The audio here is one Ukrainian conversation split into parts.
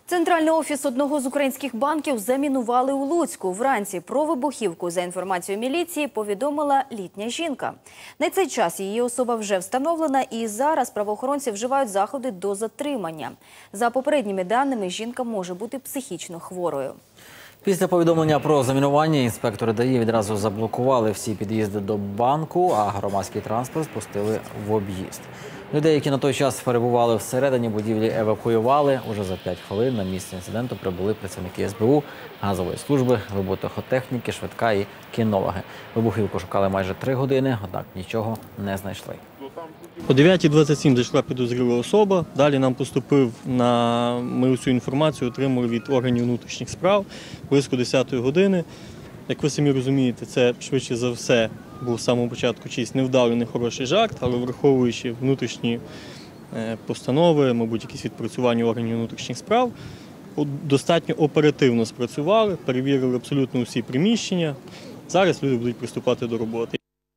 Центральний офіс одного з українських банків замінували у Луцьку. Вранці про вибухівку, за інформацією міліції, повідомила літня жінка. На цей час її особа вже встановлена і зараз правоохоронці вживають заходи до затримання. За попередніми даними, жінка може бути психічно хворою. Після повідомлення про замінування інспектори ДАІ відразу заблокували всі під'їзди до банку, а громадський транспорт спустили в об'їзд. Людей, які на той час перебували всередині будівлі, евакуювали. Уже за 5 хвилин на місце інциденту прибули працівники СБУ, газової служби, вибухотехніки, швидка і кінологи. Вибухівку шукали майже 3 години, однак нічого не знайшли. О 9:27 зайшла підозріла особа. Далі нам ми цю інформацію отримали від органів внутрішніх справ близько 10-ї години. Як ви самі розумієте, це швидше за все був з самого початку чийсь невдалий, нехороший жарт, але враховуючи внутрішні постанови, мабуть, якісь відпрацювання органів внутрішніх справ, достатньо оперативно спрацювали, перевірили абсолютно усі приміщення. Зараз люди будуть приступати до роботи.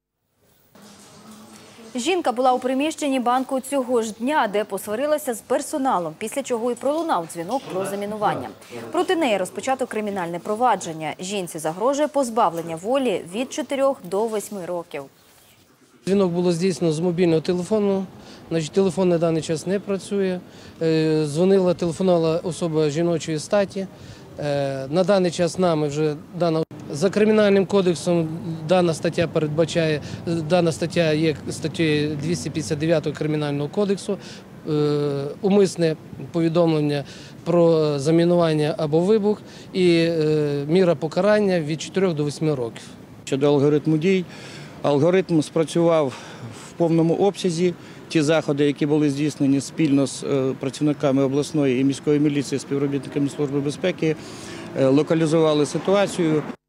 Жінка була у приміщенні банку цього ж дня, де посварилася з персоналом, після чого і пролунав дзвінок про замінування. Проти неї розпочато кримінальне провадження. Жінці загрожує позбавлення волі від 4 до 8 років. Дзвінок було здійснено з мобільного телефону. Телефон на даний час не працює. Телефонувала особа жіночої статі. На даний час нами вже за Кримінальним кодексом дана стаття є статтею 259 Кримінального кодексу. Умисне повідомлення про замінування або вибух і міра покарання від 4 до 8 років. Щодо алгоритму дій, алгоритм спрацював в повному обсязі. Ті заходи, які були здійснені спільно з працівниками обласної і міської міліції, співробітниками Служби безпеки, локалізували ситуацію.